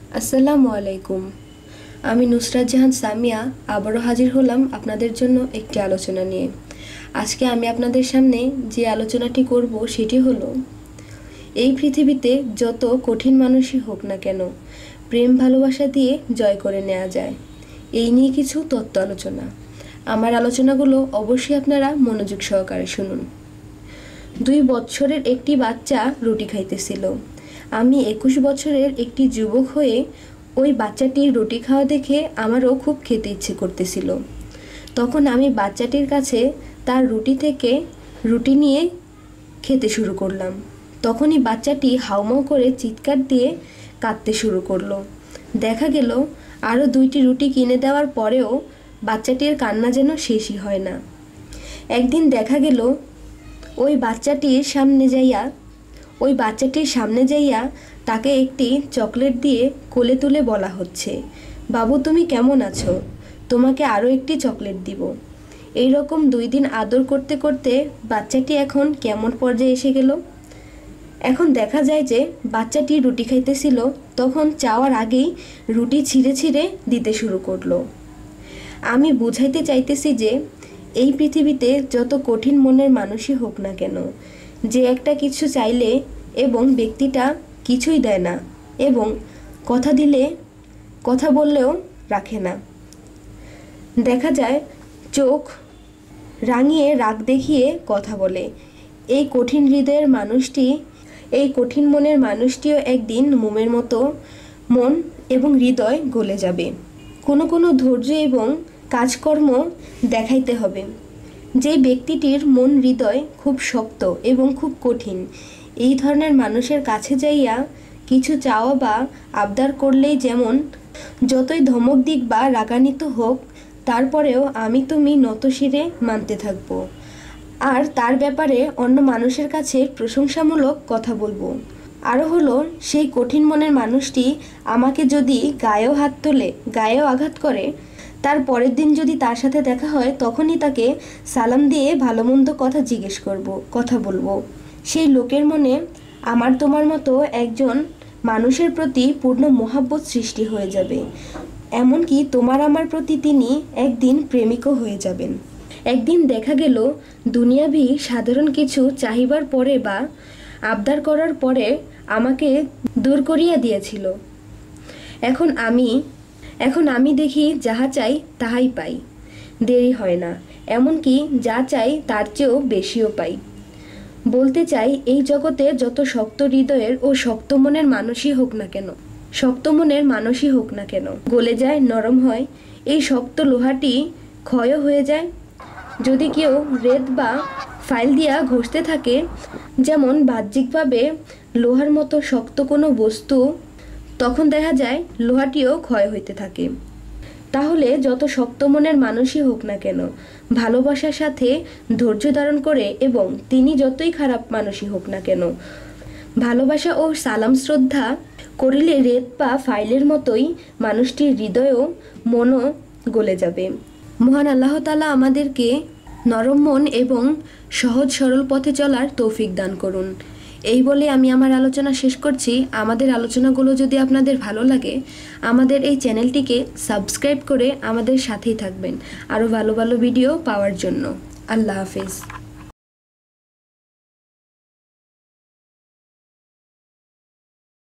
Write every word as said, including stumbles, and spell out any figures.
আসসালামু আলাইকুম। আমি নুসরাত জাহান সামিয়া আবারও হাজির হলাম আপনাদের জন্য একটি আলোচনা নিয়ে। আজকে আমি আপনাদের সামনে যে আলোচনাটি করব সেটি হলো, এই পৃথিবীতে যত কঠিন মানুষই হোক না কেন প্রেম ভালোবাসা দিয়ে জয় করে নেওয়া যায়। এই নিয়ে কিছু তত্ত্ব আলোচনা। আমার আলোচনাগুলো অবশ্যই আপনারা মনোযোগ সহকারে শুনুন। দুই বছরের একটি বাচ্চা রুটি খাইতেছিল। আমি একুশ বছরের একটি যুবক হয়ে ওই বাচ্চাটির রুটি খাওয়া দেখে আমারও খুব খেতে ইচ্ছে করতেছিল। তখন আমি বাচ্চাটির কাছে তার রুটি থেকে রুটি নিয়ে খেতে শুরু করলাম। তখনই বাচ্চাটি হাউমাউ করে চিৎকার দিয়ে কাঁদতে শুরু করলো। দেখা গেল আরও দুইটি রুটি কিনে দেওয়ার পরেও বাচ্চাটির কান্না যেন শেষই হয় না। একদিন দেখা গেল ওই বাচ্চাটির সামনে যাইয়া ওই বাচ্চাটির সামনে যাইয়া তাকে একটি চকলেট দিয়ে কোলে তুলে বলা হচ্ছে, বাবু তুমি কেমন আছো, তোমাকে আরও একটি চকলেট দিব। এই রকম দুই দিন আদর করতে করতে বাচ্চাটি এখন কেমন পর্যায়ে এসে গেল। এখন দেখা যায় যে বাচ্চাটি রুটি খাইতেছিল, তখন চাওয়ার আগেই রুটি ছিঁড়ে ছিঁড়ে দিতে শুরু করলো। আমি বুঝাইতে চাইতেছি যে এই পৃথিবীতে যত কঠিন মনের মানুষই হোক না কেন, যে একটা কিছু চাইলে এবং ব্যক্তিটা কিছুই দেয় না এবং কথা দিলে কথা বললেও রাখে না। দেখা যায় চোখ রাঙিয়ে রাগ দেখিয়ে কথা বলে। এই কঠিন হৃদয়ের মানুষটি এই কঠিন মনের মানুষটিও একদিন মোমের মতো মন এবং হৃদয় গলে যাবে। কোনো কোনো ধৈর্য এবং কাজকর্ম দেখাইতে হবে। যে ব্যক্তিটির মন হৃদয় খুব শক্ত এবং খুব কঠিন, এই ধরনের মানুষের কাছে যাইয়া কিছু চাওয়া বা আবদার করলেই যেমন যতই ধমক দিক বা রাগান্বিত হোক, তারপরেও আমি তুমি নতশিরে মানতে থাকবো আর তার ব্যাপারে অন্য মানুষের কাছে প্রশংসামূলক কথা বলবো। আরও হলো, সেই কঠিন মনের মানুষটি আমাকে যদি গায়েও হাত তোলে, গায়েও আঘাত করে, তার পরের দিন যদি তার সাথে দেখা হয় তখনই তাকে সালাম দিয়ে ভালো মন্দ কথা জিজ্ঞেস করব, কথা বলবো। সেই লোকের মনে আমার তোমার মতো একজন মানুষের প্রতি পূর্ণ মোহাব্বত সৃষ্টি হয়ে যাবে। এমনকি তোমার আমার প্রতি তিনি একদিন প্রেমিকও হয়ে যাবেন। একদিন দেখা গেল দুনিয়াবি সাধারণ কিছু চাহিবার পরে বা আবদার করার পরে আমাকে দূর করিয়া দিয়েছিল। এখন আমি এখন আমি দেখি যাহা চাই তাহাই পাই, দেরি হয় না, এমনকি যা চাই তার চেয়েও বেশিও পাই। বলতে চাই, এই জগতে যত শক্ত হৃদয়ের ও শক্ত মনের মানুষই হোক না কেন শক্ত মনের মানুষই হোক না কেন গলে যায়, নরম হয়। এই শক্ত লোহাটি ক্ষয় হয়ে যায়। যদি কেউ রেত বা ফাইল দিয়া ঘষতে থাকে, যেমন বাহ্যিকভাবে লোহার মতো শক্ত কোনো বস্তু, তখন দেখা যায় লোহাটিও ক্ষয় হইতে থাকে। তাহলে যত শক্ত মনের মানুষই হোক না কেন ভালোবাসার সাথে ধৈর্য ধারণ করে, এবং তিনি যতই খারাপ মানুষই হোক না কেন ভালোবাসা ও সালাম শ্রদ্ধা করিলে রেত বা ফাইলের মতোই মানুষটির হৃদয়ও মনও গলে যাবে। মহান আল্লাহ তাআলা আমাদেরকে নরম মন এবং সহজ সরল পথে চলার তৌফিক দান করুন। এই বলে আমি আমার আলোচনা শেষ করছি। আমাদের আলোচনাগুলো যদি আপনাদের ভালো লাগে, আমাদের এই চ্যানেলটিকে সাবস্ক্রাইব করে আমাদের সাথেই থাকবেন আরও ভালো ভালো ভিডিও পাওয়ার জন্য। আল্লাহ হাফেজ।